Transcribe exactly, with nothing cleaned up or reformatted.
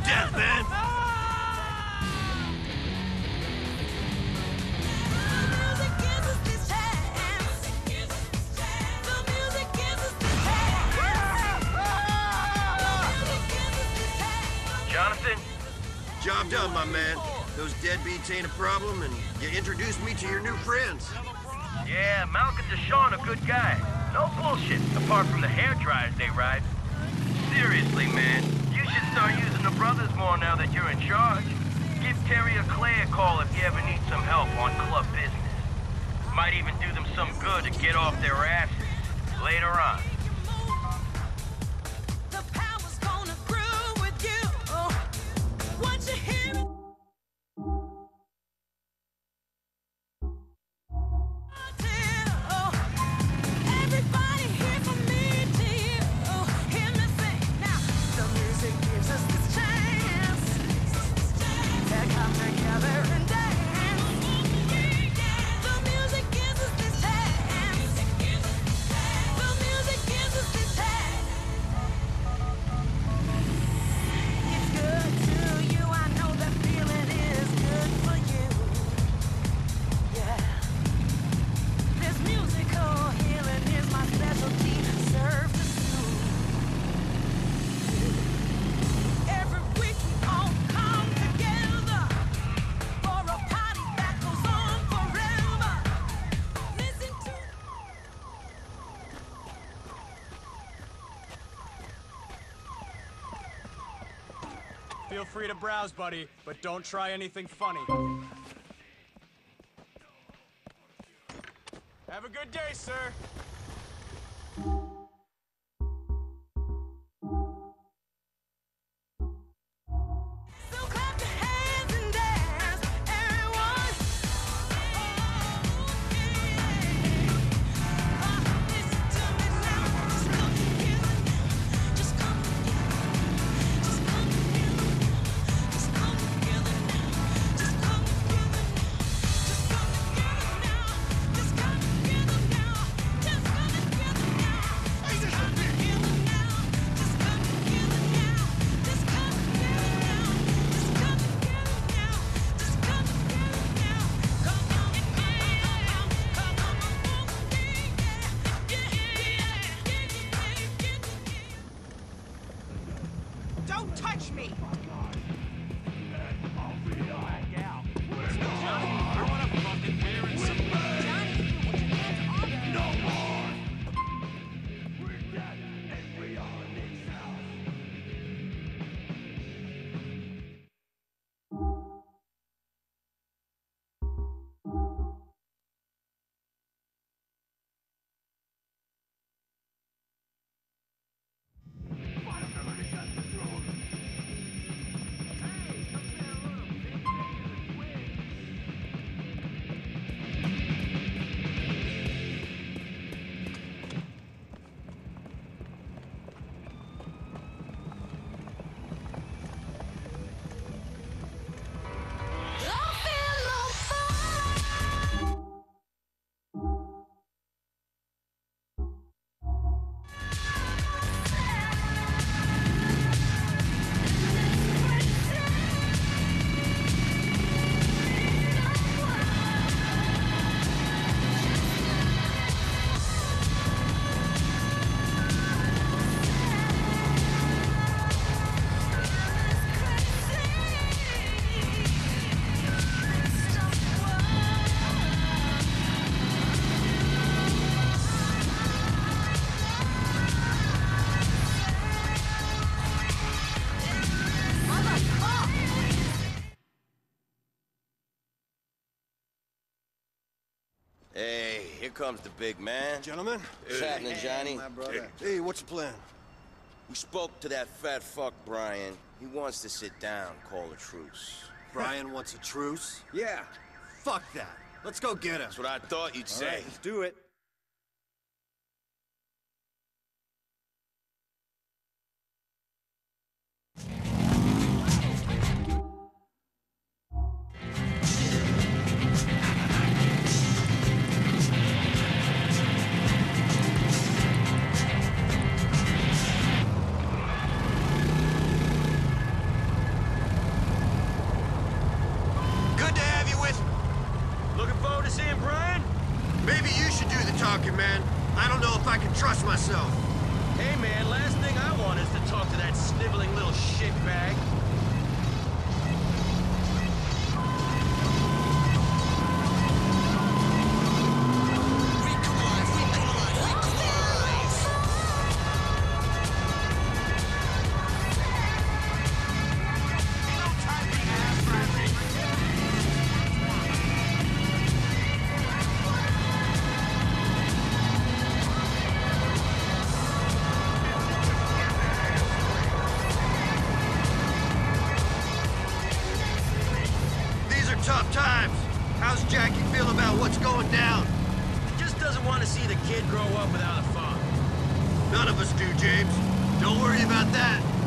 death, man! Jonathan? Job done, my man. Those deadbeats ain't a problem, and you introduced me to your new friends. Yeah, Malcolm DeShawn, a good guy. No bullshit, apart from the hair dryers they ride. Seriously, man, you should start using the brothers more now that you're in charge. Give Terry or Clay a call if you ever need some help on club business. Might even do them some good to get off their asses later on. Feel free to browse, buddy, but don't try anything funny. Have a good day, sir. Don't touch me! Hey, here comes the big man. Gentlemen? What's happening, Johnny? My brother. Hey, what's the plan? We spoke to that fat fuck, Brian. He wants to sit down, call a truce. Brian wants a truce? Yeah. Fuck that. Let's go get him. That's what I thought you'd say. All right, let's do it. man. I don't know if I can trust myself. Hey, man, last thing I want is to talk to that sniveling little shitbag. Tough times. How's Jackie feel about what's going down? Just doesn't want to see the kid grow up without a father. None of us do, James. Don't worry about that.